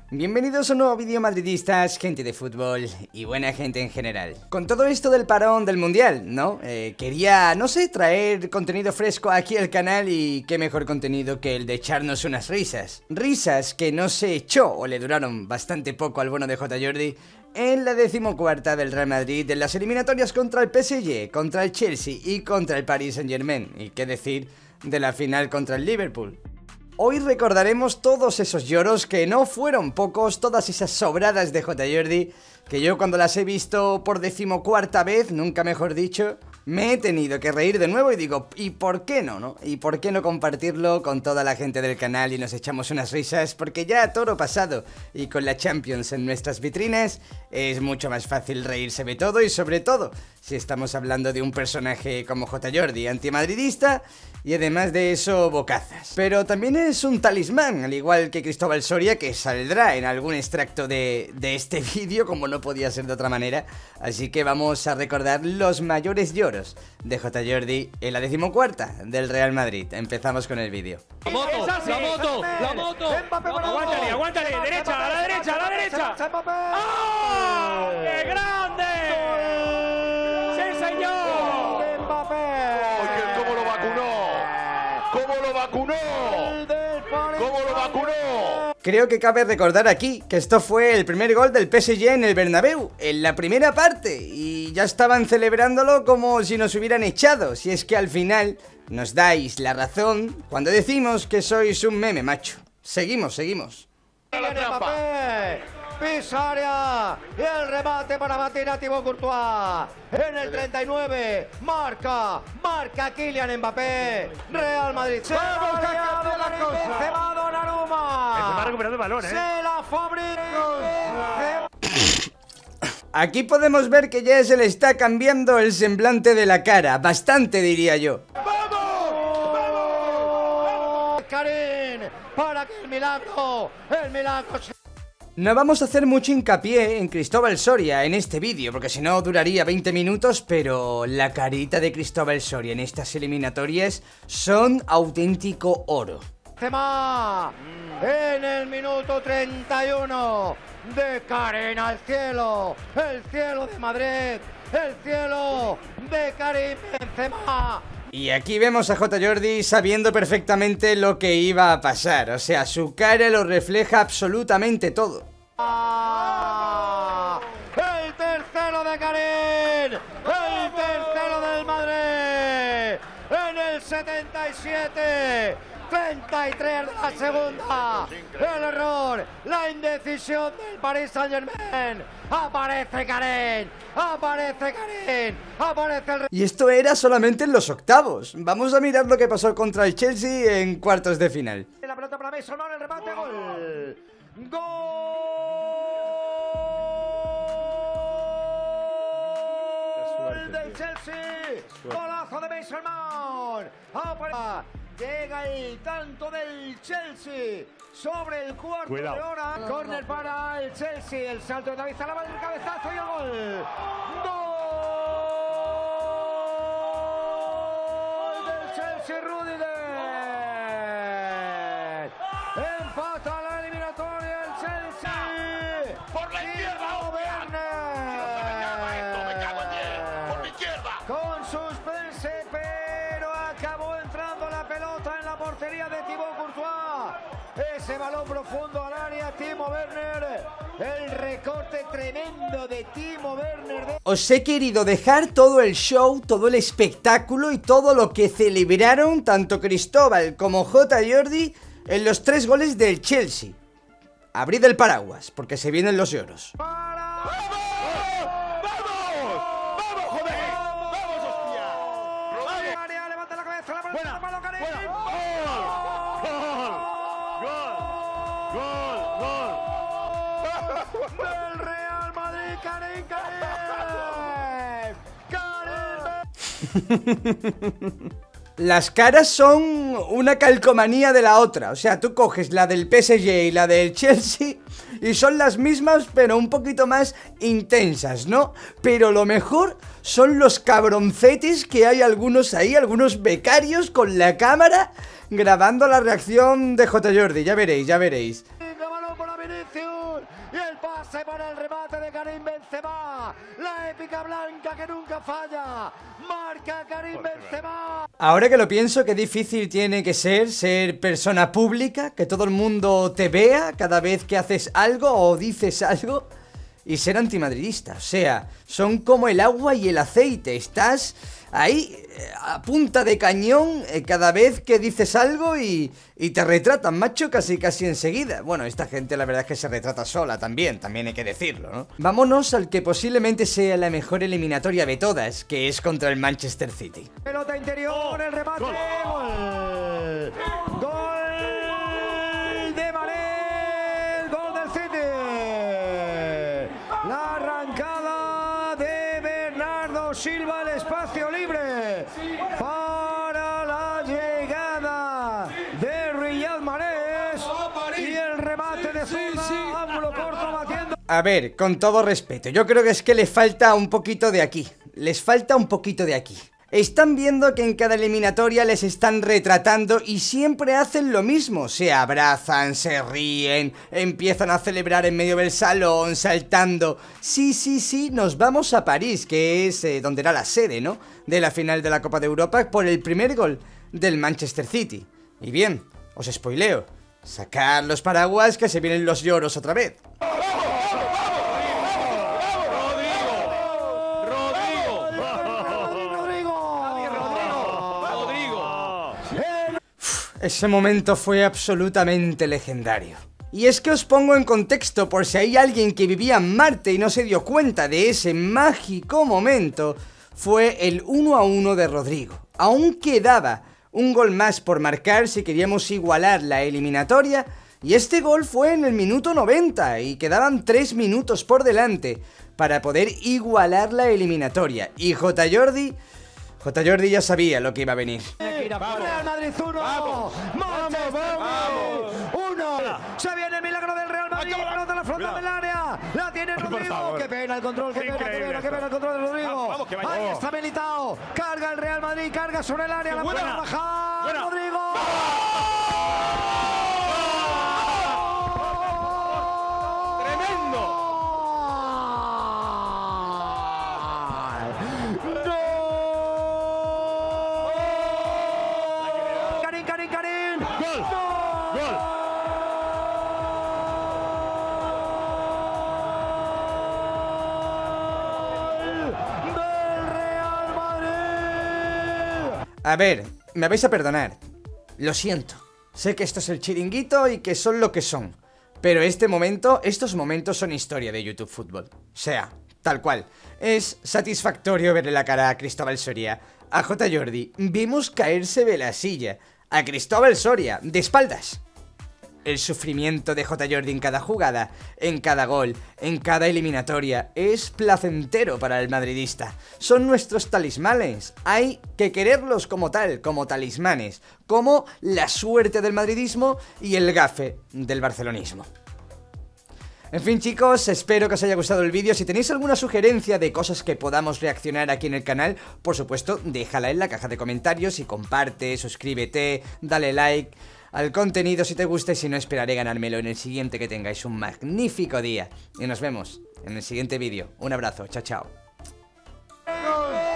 Bienvenidos a un nuevo vídeo, madridistas, gente de fútbol y buena gente en general. Con todo esto del parón del Mundial, ¿no? Quería, no sé, traer contenido fresco aquí al canal y qué mejor contenido que el de echarnos unas risas. Risas que no se echó o le duraron bastante poco al bueno de J. Jordi en la 14ª del Real Madrid en las eliminatorias contra el PSG, contra el Chelsea y contra el Paris Saint-Germain. Y qué decir de la final contra el Liverpool. Hoy recordaremos todos esos lloros que no fueron pocos, todas esas sobradas de J. Jordi, que yo cuando las he visto por 14ª vez, nunca mejor dicho, me he tenido que reír de nuevo y digo, ¿y por qué no? ¿Y por qué no compartirlo con toda la gente del canal y nos echamos unas risas? Porque ya a toro pasado y con la Champions en nuestras vitrinas es mucho más fácil reírse de todo y sobre todo si estamos hablando de un personaje como J. Jordi, antimadridista y además de eso bocazas. Pero también es un talismán, al igual que Cristóbal Soria, que saldrá en algún extracto de este vídeo, como no podía ser de otra manera. Así que vamos a recordar los mayores lloros de J. Jordi en la 14ª del Real Madrid. Empezamos con el vídeo. ¡La moto! ¡La moto! ¡Aguántale, aguántale! ¡Derecha, a la derecha, a la derecha! ¡Oh! ¡Qué grande! ¡Sí, señor! Oye, ¿cómo lo vacunó? ¿Cómo lo vacunó? ¿Cómo lo vacunó? Creo que cabe recordar aquí que esto fue el primer gol del PSG en el Bernabéu, en la primera parte, y ya estaban celebrándolo como si nos hubieran echado, si es que al final nos dais la razón cuando decimos que sois un meme, macho. Seguimos. La trampa. Pisa área y el remate para batir a Thibaut Courtois. En el 39 marca Kylian Mbappé. Real Madrid. Se ¡Vamos, que cambia la cosa! Benzema, Donnarumma. Benzema recuperando el balón, Se la fabrica. Aquí podemos ver que ya se le está cambiando el semblante de la cara, bastante diría yo. Karim para que el milagro No vamos a hacer mucho hincapié en Cristóbal Soria en este vídeo, porque si no duraría 20 minutos, pero la carita de Cristóbal Soria en estas eliminatorias son auténtico oro. Benzema en el minuto 31 de Karim al cielo, el cielo de Madrid, el cielo de Karim Benzema. Y aquí vemos a J. Jordi sabiendo perfectamente lo que iba a pasar, o sea, su cara lo refleja absolutamente todo. El tercero de Karim, el tercero del Madrid, en el 77, 33 de la segunda, el error, la indecisión del Paris Saint-Germain, aparece Karim, aparece el... Y esto era solamente en los octavos. Vamos a mirar lo que pasó contra el Chelsea en cuartos de final. La pelota para Mason Mount, el remate, gol. Gol del Chelsea. Golazo de Mason Mount. Llega el tanto del Chelsea sobre el cuarto de hora. Corner para el Chelsea. El salto de David Alaba, el cabezazo y el gol. Gol del Chelsea, Rudiger. Empata la eliminatoria el Chelsea. ¡Por la izquierda! ¡Me cago en 10! ¡Por la izquierda! Con suspense, pero acabó entrando la pelota en la portería de Thibaut Courtois. Ese balón profundo al área, Timo Werner. El recorte tremendo de Timo Werner. Os he querido dejar todo el show, todo el espectáculo y todo lo que celebraron tanto Cristóbal como J. Jordi en los 3 goles del Chelsea. Abrid el paraguas, porque se vienen los lloros. Del Real Madrid, Karim. Las caras son una calcomanía de la otra. O sea, tú coges la del PSG y la del Chelsea y son las mismas, pero un poquito más intensas, ¿no? Pero lo mejor son los cabroncetes que hay algunos ahí, algunos becarios con la cámara grabando la reacción de J. Jordi. Ya veréis, ya veréis. Balón para Vinicius. pase por el remate de Karim Benzema. La épica blanca que nunca falla. Marca Karim Benzema. Ahora que lo pienso, qué difícil tiene que ser persona pública, que todo el mundo te vea cada vez que haces algo o dices algo, y ser antimadridista. O sea, son como el agua y el aceite. Estás ahí a punta de cañón cada vez que dices algo y te retratan, macho, casi enseguida. Bueno, esta gente la verdad es que se retrata sola también hay que decirlo, ¿no? Vámonos al que posiblemente sea la mejor eliminatoria de todas, que es contra el Manchester City. Pelota interior, el remate. Gol. Gol de Mané. Gol del City. La arrancada de Bernardo Silva, el espacio libre para la llegada de Riyad Mahrez y el remate de zurda, ángulo corto batiendo. A ver, con todo respeto, yo creo que es que le falta un poquito de aquí. Les falta un poquito de aquí. Están viendo que en cada eliminatoria les están retratando y siempre hacen lo mismo. Se abrazan, se ríen, empiezan a celebrar en medio del salón, saltando. Sí, nos vamos a París, que es donde era la sede, ¿no? De la final de la Copa de Europa por el primer gol del Manchester City. Y bien, os spoileo. Sacad los paraguas que se vienen los lloros otra vez. Ese momento fue absolutamente legendario. Y es que os pongo en contexto por si hay alguien que vivía en Marte y no se dio cuenta de ese mágico momento. Fue el 1-1 de Rodrigo. Aún quedaba un gol más por marcar si queríamos igualar la eliminatoria. Y este gol fue en el minuto 90 y quedaban 3 minutos por delante para poder igualar la eliminatoria. Y J. Jordi ya sabía lo que iba a venir. Real Madrid 1. Vamos. 1. Se viene el milagro del Real Madrid. Pelota la flota del área. La tiene Rodrigo. Qué pena el control. Qué pena el control de Rodrigo. Ahí está Militao. Carga el Real Madrid. Carga sobre el área. La puede bajar. Rodrigo. A ver, me vais a perdonar. Lo siento. Sé que esto es el chiringuito y que son lo que son. Pero estos momentos son historia de YouTube Fútbol. O sea, tal cual. Es satisfactorio verle la cara a Cristóbal Soria. A J. Jordi vimos caerse de la silla. A Cristóbal Soria, de espaldas. El sufrimiento de J. Jordi en cada jugada, en cada gol, en cada eliminatoria, es placentero para el madridista. Son nuestros talismanes. Hay que quererlos como tal, como talismanes, como la suerte del madridismo y el gafe del barcelonismo. En fin, chicos, espero que os haya gustado el vídeo. Si tenéis alguna sugerencia de cosas que podamos reaccionar aquí en el canal, por supuesto, déjala en la caja de comentarios y comparte, suscríbete, dale like al contenido si te gusta, y si no, esperaré ganármelo en el siguiente. Que tengáis un magnífico día y nos vemos en el siguiente vídeo. Un abrazo, chao, chao.